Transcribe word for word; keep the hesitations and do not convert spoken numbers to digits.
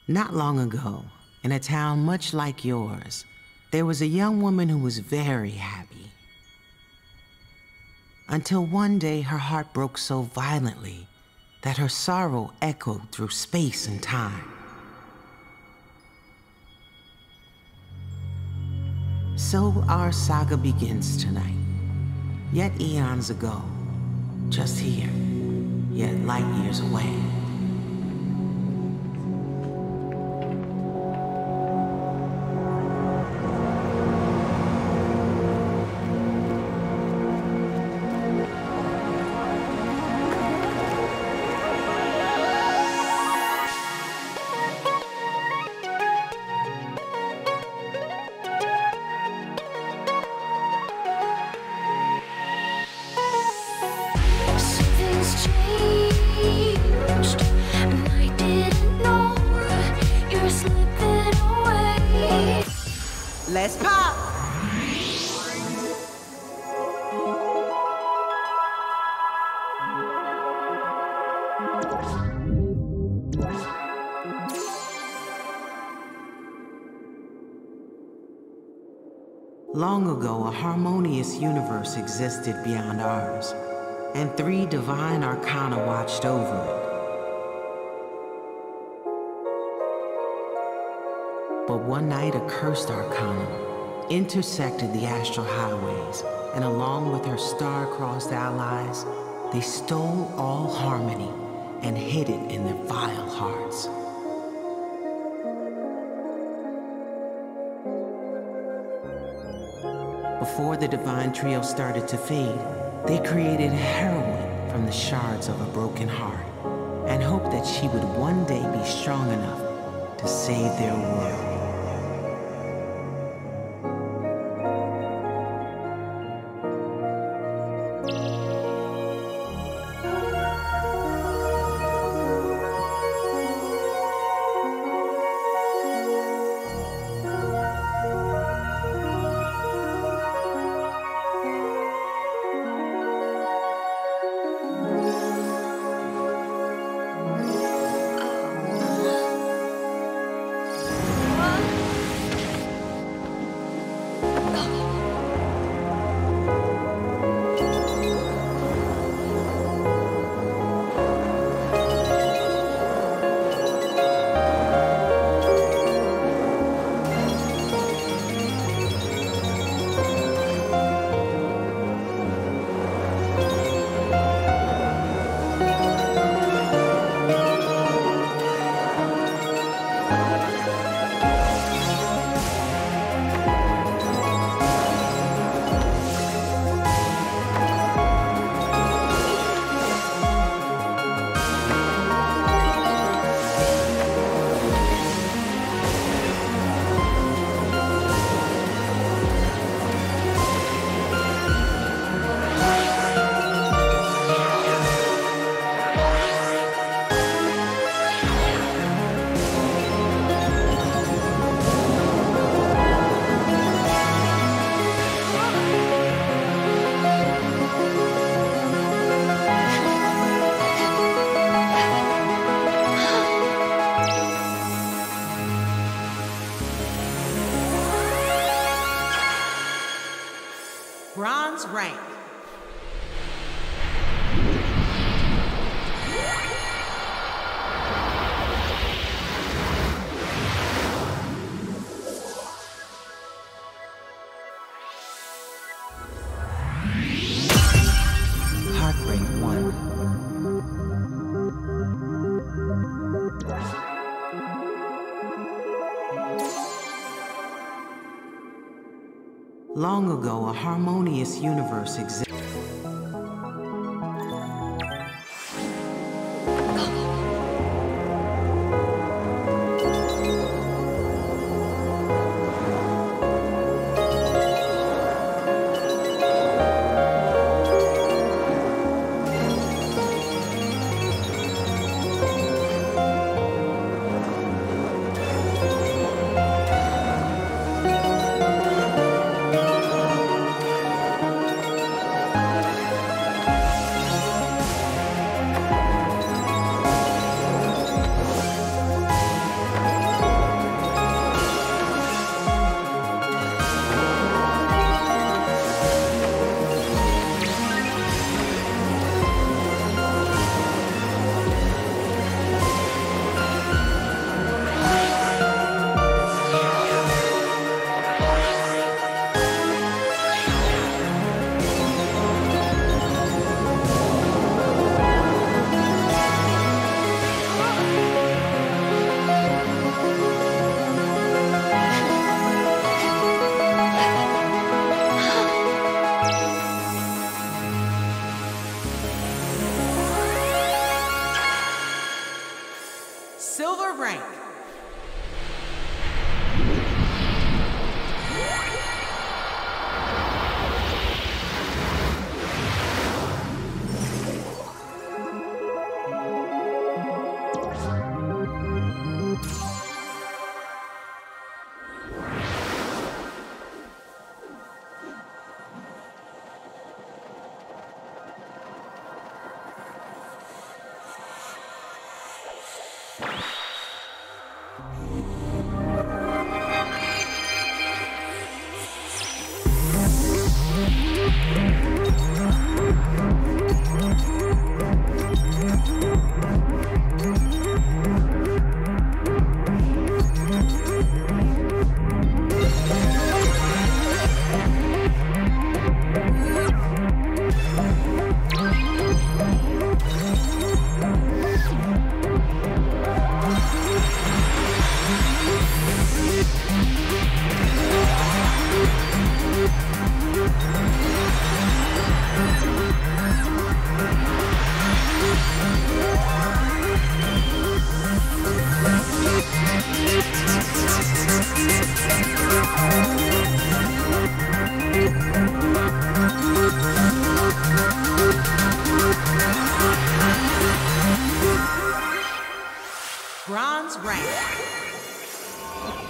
Not long ago, in a town much like yours, there was a young woman who was very happy. Until one day her heart broke so violently that her sorrow echoed through space and time. So our saga begins tonight, yet eons ago, just here, yet light years away. Let's pop! Long ago, a harmonious universe existed beyond ours, and three divine arcana watched over it. But one night, a cursed arcana intersected the astral highways, and along with her star-crossed allies, they stole all harmony and hid it in their vile hearts. Before the divine trio started to fade, they created a heroine from the shards of a broken heart and hoped that she would one day be strong enough to save their world. Bronze rank. Heartbreak one. Long ago, a harmonious universe existed. silver rank. Bronze rank.